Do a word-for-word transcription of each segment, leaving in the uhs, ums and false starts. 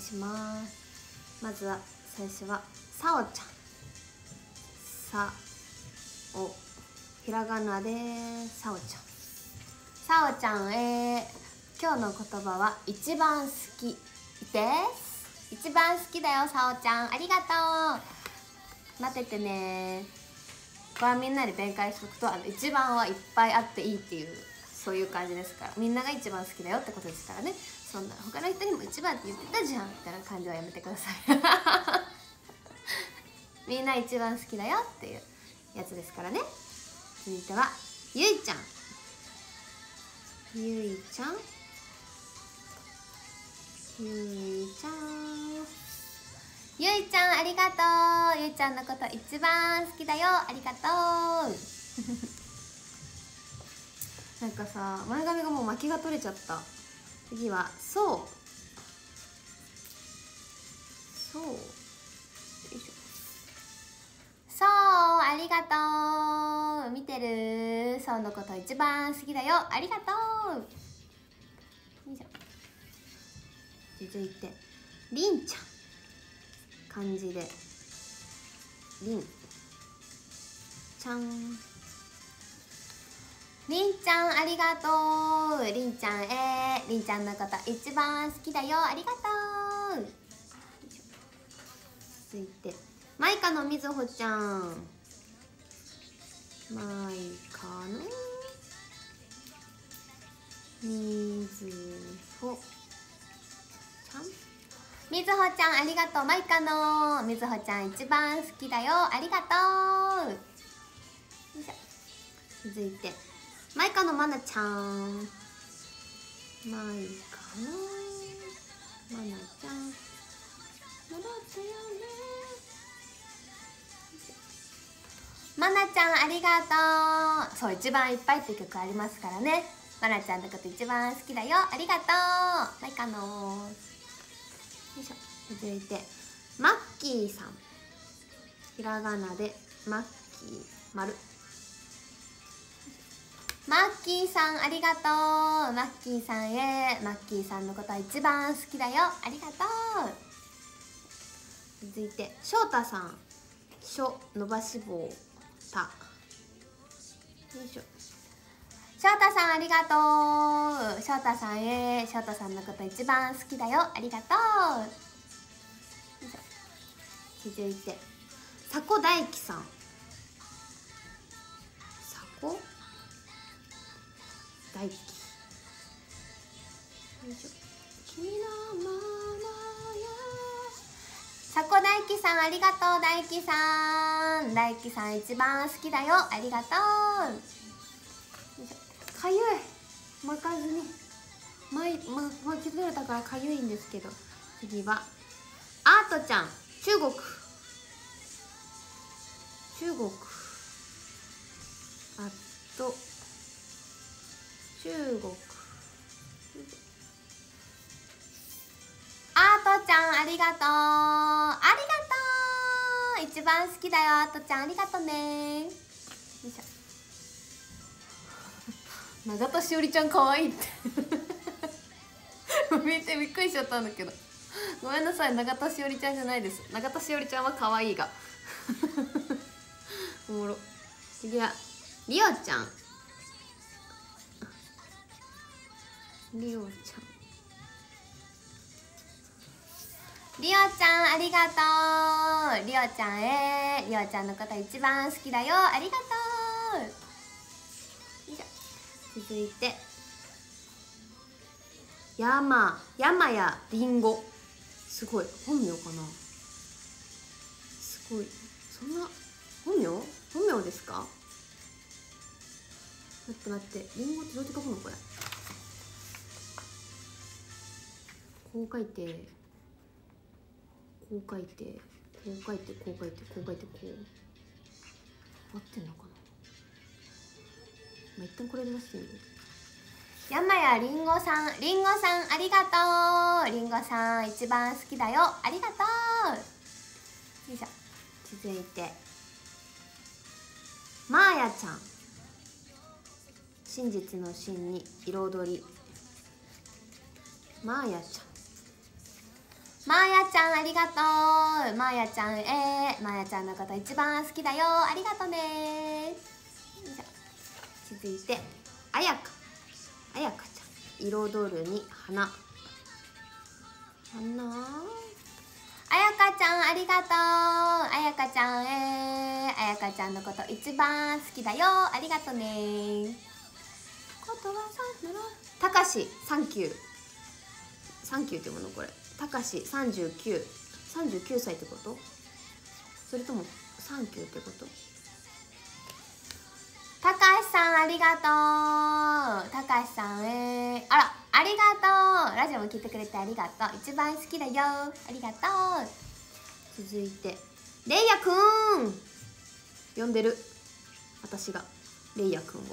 します。まずは最初はさおちゃん、さお、ひらがなでさおちゃん。さおちゃんへ今日の言葉は一番好きです。一番好きだよさおちゃん、ありがとう。待っててね。これはみんなで弁解しとくと、あの一番はいっぱいあっていいっていう、そういう感じですから、みんなが一番好きだよってことですからね。そんな他の人にも一番って言ってたじゃんみたいな感じはやめてくださいみんな一番好きだよっていうやつですからね。続いてはゆいちゃん。ゆいちゃんゆいちゃんゆいちゃん、ありがとう。ゆいちゃんのこと一番好きだよ、ありがとうなんかさ、前髪がもう巻きが取れちゃった。次はそうそうよいしょ。そう、ありがとう。見てる。そうのこと一番好きだよ、ありがとう。よいしょ。続いてりんちゃん、漢字でりんちゃん。りんちゃん、ありがとう。りんちゃんへ、りんちゃんのこと一番好きだよ、ありがとう。続いてマイカのみずほちゃん。マイカのみずほちゃん。みずほちゃん、ありがとう。マイカのみずほちゃん一番好きだよ、ありがとう。よいしょ。続いてマイカのまなちゃん。マイカのまなちゃん、戻ってよね。まなちゃん、ありがとう。そう、一番いっぱいって曲ありますからね。まなちゃんのこと一番好きだよ、ありがとう。マイカのよいしょ。続いてマッキーさん。ひらがなでマッキー、丸。マッキーさん、ありがとう。マッキーさんへ、マッキーさんのこと一番好きだよ、ありがとう。続いて翔太さん。しょ、伸ばし棒、た。よいしょ。翔太さん、ありがとう。翔太さんへ、翔太さんのこと一番好きだよ、ありがとう。よいしょ。続いてさこ大輝さん。さこ大輝、よいしょ。君のままや。さこ大輝さん、ありがとう。大輝さん、大輝さん一番好きだよ、ありがとう。よいしょ。かゆい、巻かずに巻い、ま、巻き取れたからかゆいんですけど。次はアートちゃん。中国、中国、あと中国。アートちゃん、ありがとう。ありがとう。一番好きだよ、アートちゃん、ありがとうね。よいしょ。永田しおりちゃんかわいいって見てびっくりしちゃったんだけど、ごめんなさい。永田しおりちゃんじゃないです。永田しおりちゃんはかわいいがおもろ。次はりおちゃん。りおちゃん、りおちゃん、ありがとう。りおちゃんへ、りおちゃんのこと一番好きだよ、ありがとう。よいしょ。続いて山、山やりんご。すごい、本名かな。すごい、そんな本名本名ですか。待って待って、りんごってどうやって書くのこれ。こう書いて、こう書いて、こう書いて、こう書いて、こう書いて、こう。合ってんのかな。まあ、一旦これで出してみる。山やりんごさん、りんごさん、ありがとう。りんごさん一番好きだよ、ありがとう。よいしょ。続いてまーやちゃん。真実の真に彩り、まーやちゃん。 まーやちゃんありがとう。まーやちゃんへ、まーやちゃんのこと一番好きだよ、ありがとね。続いてあやか、あやかちゃん、彩るに花、花、あやかちゃんありがとう。あやかちゃんへ、あやかちゃんのこと一番好きだよ、ありがとね。ことはさんのたかしサンキュー、サンキューっていうもの、これたかしさんじゅうきゅう、さんじゅうきゅうさいってこと、それともサンキューってこと。たかしさんありがとう。たかしさんへ、あらありがとう。ラジオも聞いてくれてありがとう。一番好きだよ、ありがとう。続いてれいやくん、呼んでる私がれいやくんを。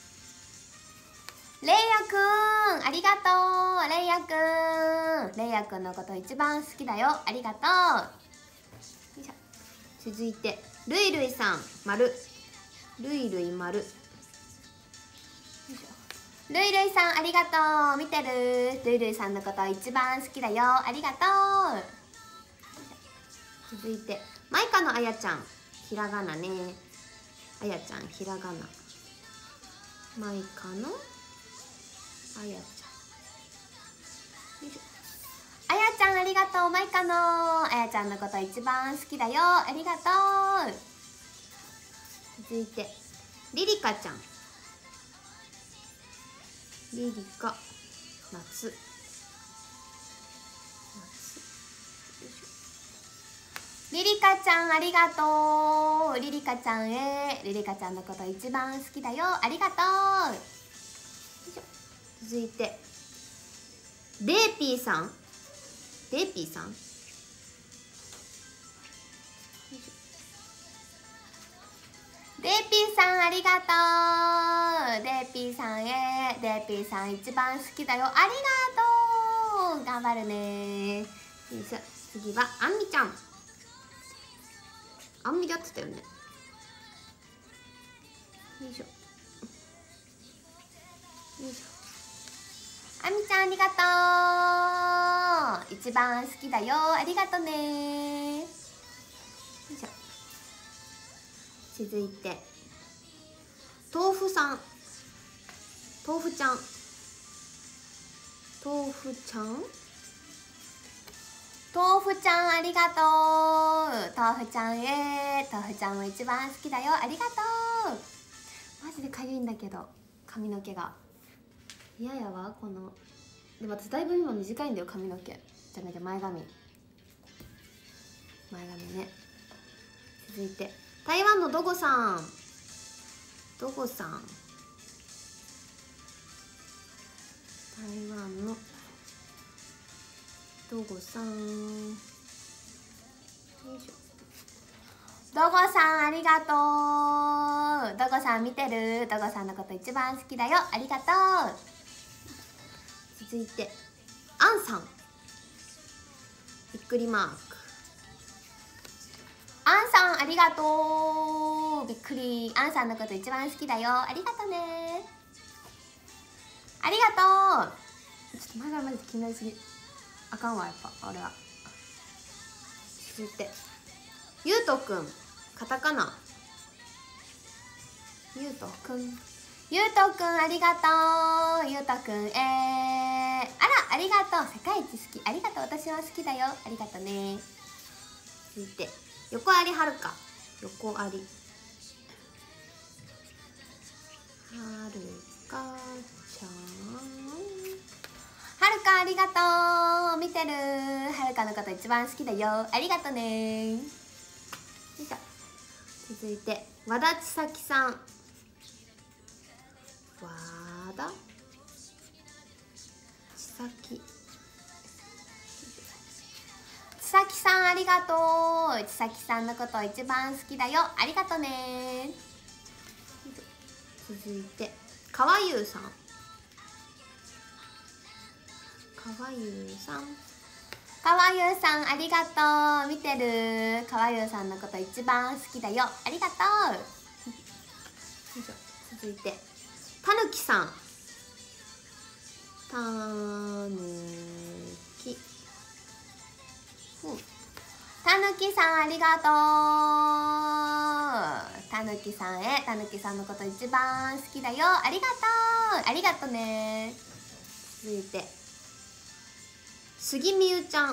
れいやくんありがとう。れいやくん、れいやくんのこと一番好きだよ、ありがとう。よいしょ。続いてるいるいさん、丸、るいるい丸、るいるいさんありがとう。見てる、るいるいさんのこと一番好きだよ、ありがとう。続いてマイカのあやちゃん、ひらがなね、あやちゃんひらがな、マイカのあやちゃん、あやちゃんありがとう。マイカのあやちゃんのこと一番好きだよ、ありがとう。続いてリリカちゃん、リリカ夏、リリカちゃんありがとう。リリカちゃんへ、リリカちゃんのこと一番好きだよ、ありがとう。続いてレイピーさん、レイピーさん、レイピーさんありがとう。レイピーさんへ、レイピーさん一番好きだよ、ありがとう。頑張るね。よいしょ。次はあんみちゃん、あんみだってたよね。よいしょよいしょ。あみちゃんありがとう。一番好きだよ、ありがとね。よいしょ。続いて豆腐さん、豆腐ちゃん、豆腐ちゃん、豆腐ちゃんありがとう。豆腐ちゃんへ、豆腐ちゃんも一番好きだよ、ありがとう。マジでかゆいんだけど髪の毛が嫌やわ。このでも私だいぶ今短いんだよ、髪の毛じゃなきゃ前髪、前髪ね。続いて台湾のドゴさん、ドゴさん、台湾のドゴさん、よいしょ。ドゴさんありがとう。ドゴさん見てる、ドゴさんのこと一番好きだよ、ありがとう。続いてアンさん、びっくりマーク、アンさんありがとう。びっくり、アンさんのこと一番好きだよ、ありがとね。ありがとう。ちょっと前からマジで気になりすぎ、あかんわやっぱ俺は。続いてゆうとくん、カタカナ、ゆうとくん、ゆうとくんありがとう。ゆうとくんえー、あらありがとう。世界一好き、ありがとう。私は好きだよ、ありがとね。続いて横ありはるか、横ありはるかちゃん、はるかありがとう。見てる、はるかのこと一番好きだよ、ありがとね。よいしょ。続いて和田千咲さん、和田千咲、千咲さんありがとう。千咲さんのこと一番好きだよ、ありがとね。続いてかわゆうさん、かわゆうさん、かわゆうさんありがとう。見てる、かわゆうさんのこと一番好きだよ、ありがとう。続いてたぬきさん、たぬき、 さんありがとう。たぬきさんへ、たぬきさんのこと一番好きだよ。ありがとう、ありがとね。続いて杉みゆちゃん、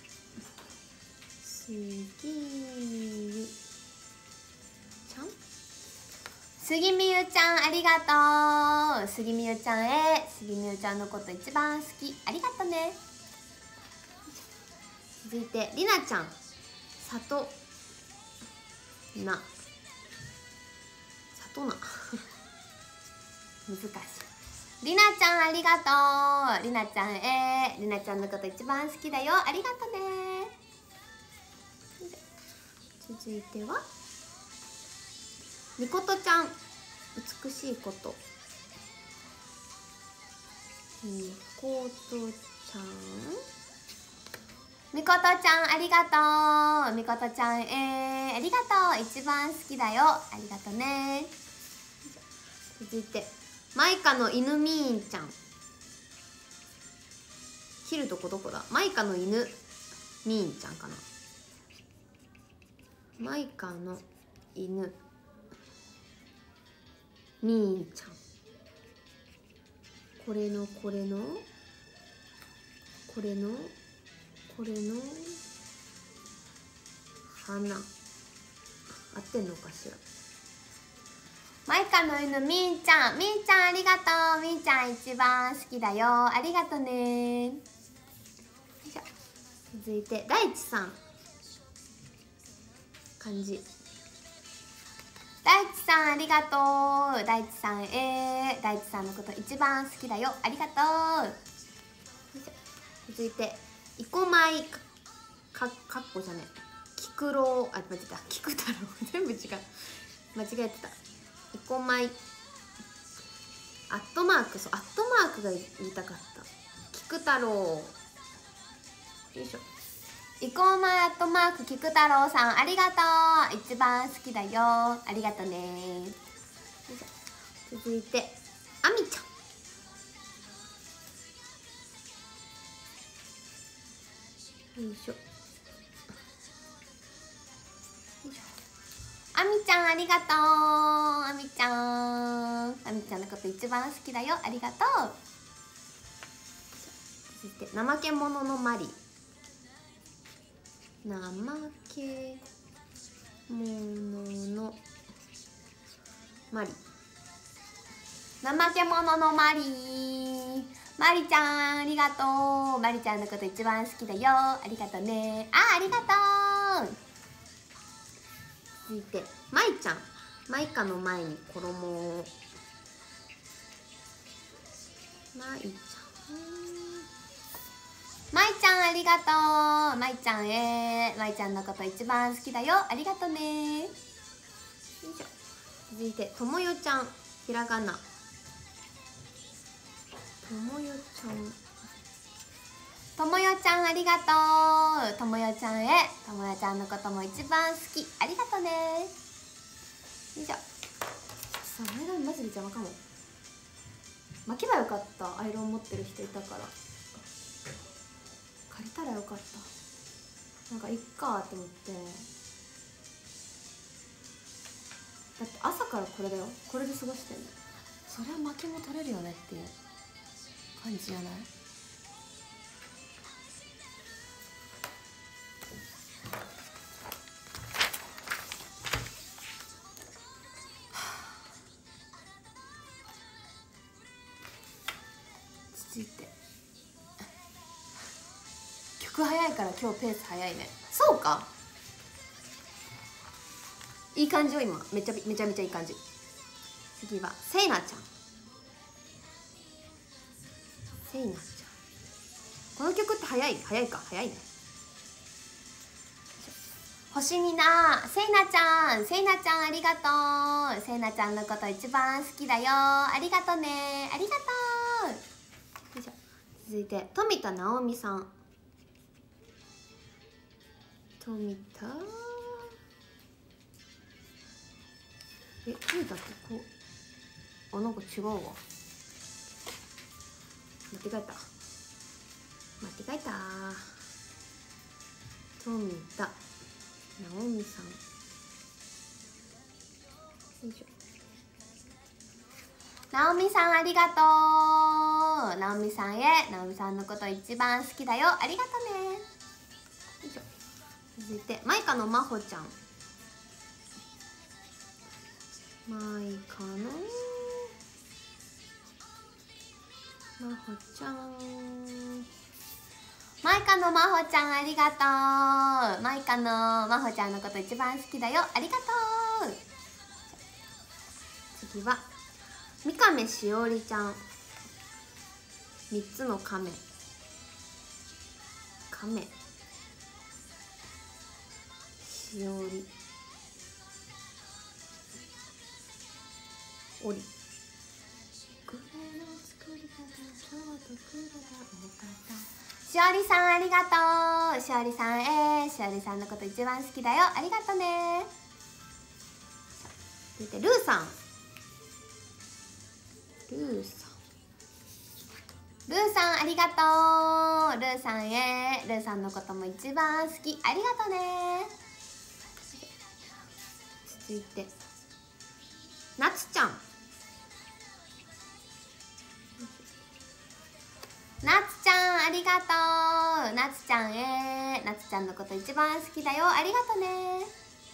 杉みゆちゃん杉みゆちゃんありがとう。杉みゆちゃんへ、杉みゆちゃんのこと一番好き、ありがとね。続いてりなちゃん、さとな、さとな難しい。りなちゃんありがとう。りなちゃんへ、りなちゃんのこと一番好きだよ、ありがとね。続いてはみことちゃん、美しいこと。みことちゃん、みことちゃんありがとう。みことちゃんえー、ありがとう。一番好きだよ、ありがとね。続いてマイカの犬みーんちゃん、切るとこどこだ。マイカの犬みーんちゃんかな。マイカの犬みーんちゃん、これのこれのこれのこれの花、合ってんのかしら。マイカの犬みーんちゃん、みーちゃんありがとう。みーちゃん一番好きだよ、ありがとね。続いて大地さん、漢字。大地さんありがとう。大地さんえー、大地さんのこと一番好きだよ、ありがとう。続いていこまいかかっこじゃねえ、きくろう、あ、間違えた、きく太郎全部違う、間違えてた。いこまいアットマーク、そう、アットマークが言いたかった。きく太郎、よいしょ。いこまいアットマークきく太郎さんありがとう。一番好きだよ、ありがとね。続いてあみちゃん、よいしょ。あみちゃんありがとう。あみちゃん、あみちゃんのこと一番好きだよ、ありがとう。続いて怠け者のマリ、怠け者のマリ、怠け者のマリ、マリちゃんありがとう。マリちゃんのこと一番好きだよ、ありがとね。あ、ありがとう。続いてまいちゃん、マイカの前に衣を、まいちゃん、まいちゃんありがとう。まいちゃんへ、まいちゃんのこと一番好きだよ、ありがとね。よいしょ。続いてともよちゃん、ひらがな。ともよちゃん、ともよちゃんありがとう。ともよちゃんへ、ともよちゃんのことも一番好き、ありがとね。よいしょ。さあ、前髪マジで邪魔かも。巻けばよかった、アイロン持ってる人いたから。借りたらよかった。なんかいっかと思って。だって朝からこれだよ、これで過ごしてんの。そりゃ巻きも取れるよねっていう感じじゃない？続いて曲早いから今日ペース早いね。そうか、いい感じよ今、めちゃめちゃめちゃいい感じ。次はせいなちゃん、せいなちゃん、この曲って早い、早いか、早いね。星にな、せいなちゃん、せいなちゃんありがとう。せいなちゃんのこと一番好きだよ、ありがとね、ありがとう。よいしょ。続いて富田直美さん、富田、え、富田ってこう、あ、なんか違うわ、間違えた間違えた。富田なおみさん、よいしょ。なおみさんありがとう。なおみさんへ、なおみさんのこと一番好きだよ、ありがとね。よいしょ。続いてマイカのまほちゃん、マイカのまほちゃん、マイカのまほちゃんありがとう。マイカのまほちゃんのこと一番好きだよ、ありがとう。次は三亀しおりちゃん、三つの亀、亀しおりおり、しおりさんありがとう。しおりさんへ、しおりさんのこと一番好きだよ、ありがとね。続いてルーさん、ルーさん、ルーさんありがとう。ルーさんへ、ルーさんのことも一番好き、ありがとね。続いてなつちゃん、なつちゃんありがとう。なつちゃんへ、なつちゃんのこと一番好きだよ、ありがとね。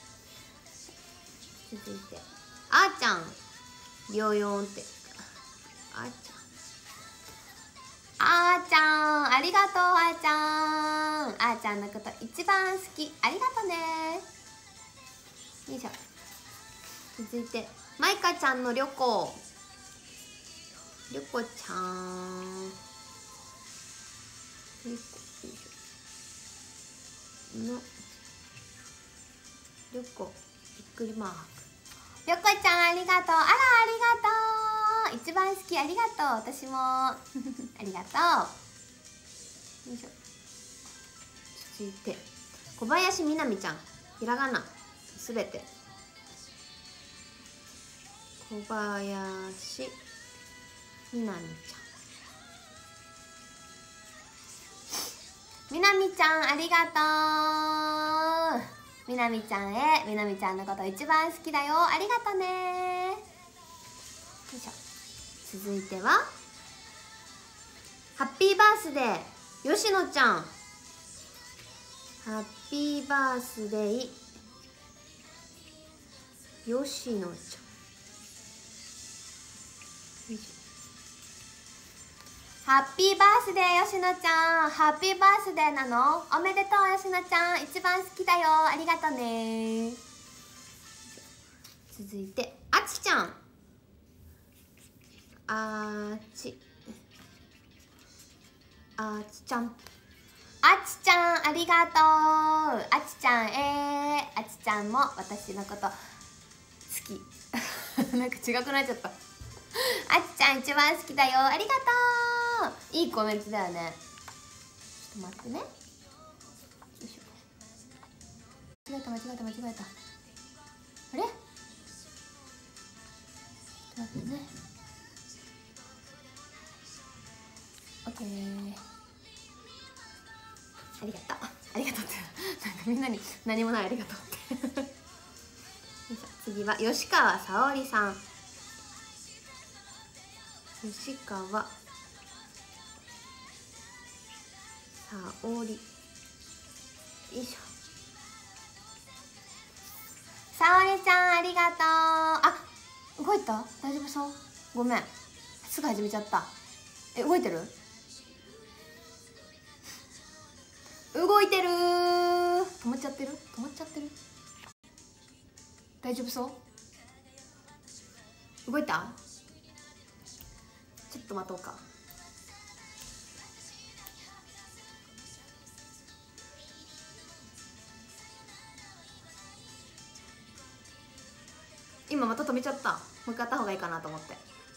続いてあーちゃん、ビヨヨンって、あーちゃん、あーちゃんありがとう。あーちゃん、あーちゃんのこと一番好き、ありがとね。よいしょ。続いてまいかちゃんのりょこ、りょこちゃん、りょこのりょこびっくりマーク、りょこちゃんありがとう。あらありがとう、一番好き、ありがとう。私もありがとう。よいしょ。続いて小林みなみちゃん、ひらがなすべて、小林みなみちゃん、みなみちゃんありがとう。みなみちゃんへ、みなみちゃんのこと一番好きだよ、ありがとね。よいしょ。続いてはハッピーバースデーよしのちゃん、ハッピーバースデーよしのちゃん、よいしょ。ハッピーバースデーよしのちゃん、ハッピーバースデーなの、おめでとうよしのちゃん、一番好きだよ、ありがとね。続いてあちちゃん、あちあちちゃん、あちちゃんありがとう。あちちゃんえー、あちちゃんも私のこと好きなんか違くなっちゃった。あちちゃん一番好きだよ、ありがとう。いいコメントだよね。ちょっと待ってね。よいしょ。間違えた間違えた間違えた。あれ？ちょっと待ってね。オッケー。ありがとう。ありがとうってなんかみんなに何もないありがとうってよいしょ。次は吉川沙織さん。吉川沙織、よいしょ。沙織ちゃんありがとう。あ、動いた？大丈夫そう？ごめん、すぐ始めちゃった。え、動いてる？動いてるー。止まっちゃってる？止まっちゃってる？大丈夫そう？動いた？ちょっと待とうか。今また止めちゃった。もう一回やった方がいいかなと思って。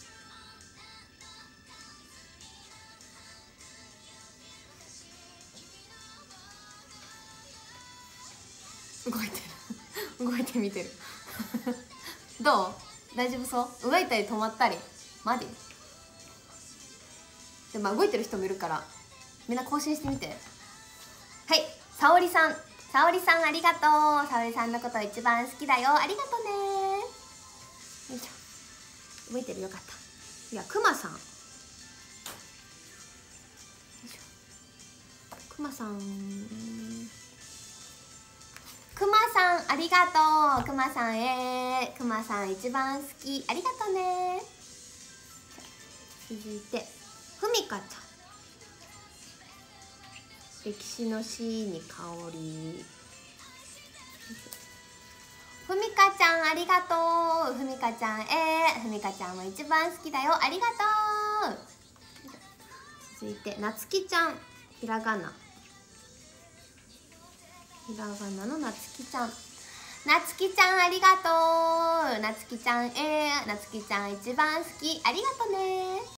動いてる動いてみてるどう？大丈夫そう？動いたり止まったり。マジで、まあ動いてる人もいるからみんな更新してみて。はい、沙織さん、 さおりさんありがとう。さおりさんのこと一番好きだよ。ありがとね。よいしょ。動いてる、よかった。いや、くまさん。くまさん。くまさんありがとう。くまさんへ。くまさん一番好き。ありがとうね。続いてふみかちゃん。歴史の詩に香り。ふみかちゃんありがとう。ふみかちゃんへ。ふみかちゃんも一番好きだよ。ありがとう。続いてなつきちゃん。ひらがな。ひらがなのなつきちゃん。なつきちゃんありがとう。なつきちゃんへ。なつきちゃん一番好き。ありがとね。